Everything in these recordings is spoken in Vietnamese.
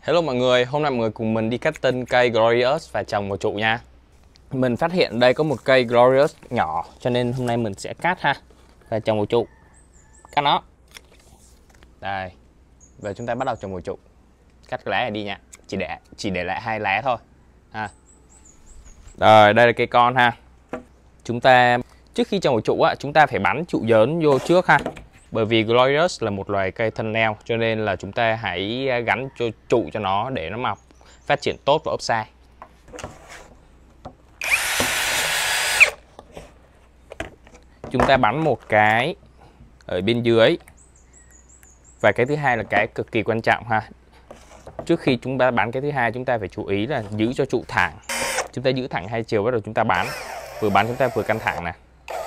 Hello mọi người, hôm nay mọi người cùng mình đi cắt tinh cây Glorious và trồng vào trụ nha. Mình phát hiện đây có một cây Glorious nhỏ cho nên hôm nay mình sẽ cắt ha và trồng vào trụ. Cắt nó. Đây. Và chúng ta bắt đầu trồng vào trụ. Cắt cái lá này đi nha. Chỉ để lại 2 lá thôi. Ha. Rồi, đây là cây con ha. Chúng ta trước khi trồng vào trụ á, chúng ta phải bắn trụ lớn vô trước ha. Bởi vì Glorious là một loài cây thân neo cho nên là chúng ta hãy gắn cho trụ cho nó để nó mọc phát triển tốt và ốp sai. Chúng ta bắn một cái ở bên dưới. Và cái thứ hai là cái cực kỳ quan trọng ha. Trước khi chúng ta bắn cái thứ hai, chúng ta phải chú ý là giữ cho trụ thẳng. Chúng ta giữ thẳng hai chiều, bắt đầu chúng ta bắn. Vừa bắn chúng ta vừa căng thẳng nè.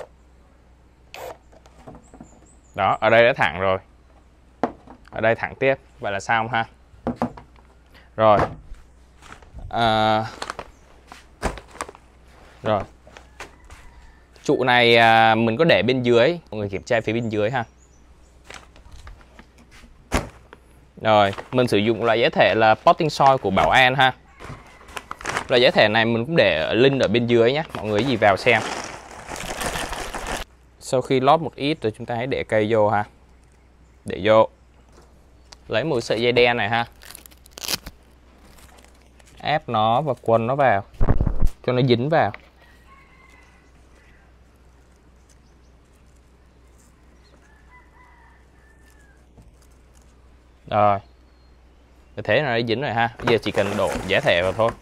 Đó, ở đây đã thẳng rồi. Ở đây thẳng tiếp. Vậy là xong ha. Rồi. Rồi. Trụ này mình có để bên dưới. Mọi người kiểm tra phía bên dưới ha. Rồi, mình sử dụng loại giá thể là potting soil của Bảo An ha. Loại giá thể này mình cũng để link ở bên dưới nhé. Mọi người gì vào xem. Sau khi lót một ít rồi chúng ta hãy để cây vô ha. Để vô. Lấy một sợi dây đen này ha. Ép nó và quấn nó vào cho nó dính vào. Rồi. Thế là nó dính rồi ha. Bây giờ chỉ cần đổ giá thể vào thôi.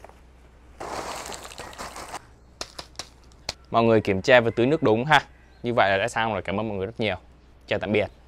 Mọi người kiểm tra và tưới nước đúng ha. Như vậy là đã xong rồi. Cảm ơn mọi người rất nhiều. Chào tạm biệt.